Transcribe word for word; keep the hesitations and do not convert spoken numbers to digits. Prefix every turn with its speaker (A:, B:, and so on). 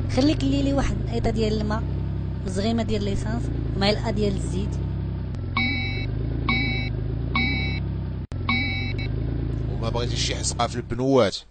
A: خليك لي لي واحد ايطا ديال الماء وزغيمه ديال ليسانس معلقه ديال الزيت.
B: وما بغيتيش شي حزقه في البنوات؟